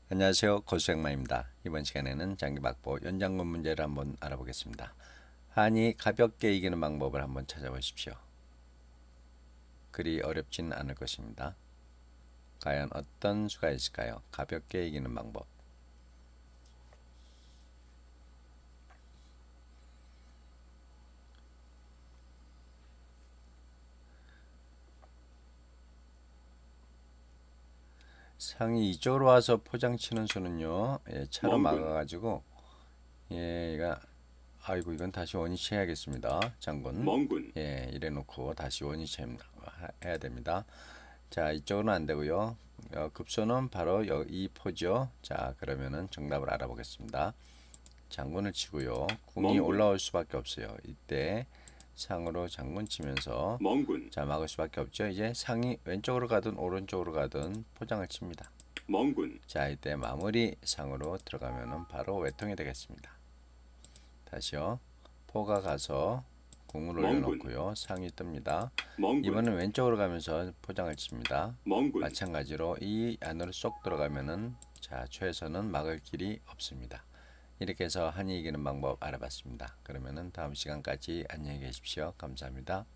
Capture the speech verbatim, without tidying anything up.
안녕하세요. 고수영만입니다. 이번 시간에는 장기박보 연장군 문제를 한번 알아보겠습니다. 한이 가볍게 이기는 방법을 한번 찾아보십시오. 그리 어렵진 않을 것입니다. 과연 어떤 수가 있을까요? 가볍게 이기는 방법. 상이 이쪽으로 와서 포장 치는 수는요, 예, 차로 멍군, 막아가지고, 예, 얘가, 아이고, 이건 다시 원위치 해야겠습니다. 장군. 멍군, 예, 이래 놓고 다시 원위치 해야 됩니다. 자, 이쪽은 안 되고요. 어, 급소는 바로 여, 이 포죠. 자, 그러면은 정답을 알아보겠습니다. 장군을 치고요. 궁이 멍군, 올라올 수밖에 없어요. 이때 상으로 장군 치면서 멍군, 자, 막을 수밖에 없죠. 이제 상이 왼쪽으로 가든 오른쪽으로 가든 포장을 칩니다. 멍군, 자, 이때 마무리 상으로 들어가면은 바로 외통이 되겠습니다. 다시요. 포가 가서 궁을 멍군, 올려놓고요. 상이 뜹니다. 멍군, 이번엔 왼쪽으로 가면서 포장을 칩니다. 멍군. 마찬가지로 이 안으로 쏙 들어가면은 자, 최에서는 막을 길이 없습니다. 이렇게 해서 한이 이기는 방법 알아봤습니다. 그러면은 다음 시간까지 안녕히 계십시오. 감사합니다.